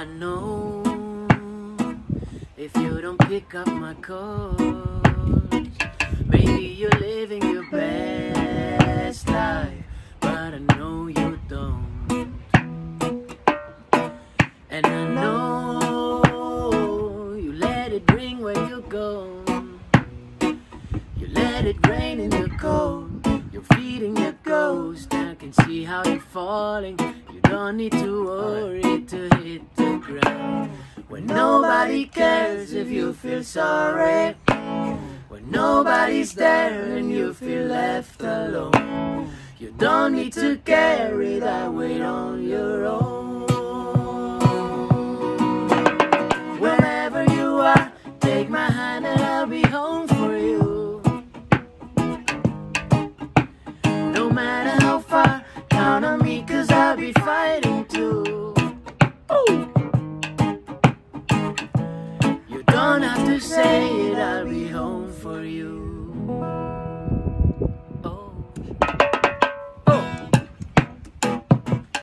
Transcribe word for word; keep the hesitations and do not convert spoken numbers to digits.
I know if you don't pick up my calls, maybe you're living your best life, but I know you don't. And I know you let it ring when you go, you let it rain in the cold, you're feeding your ghost. I can see how you're falling. You don't need to worry to hit the ground. When nobody cares if you feel sorry, when nobody's there and you feel left alone, you don't need to carry that weight on your own. Wherever you are, take my hand and I'll be home for you. No matter how far, count on me, 'cause I'll be fighting too. Ooh. You don't have to say it, I'll be home for you.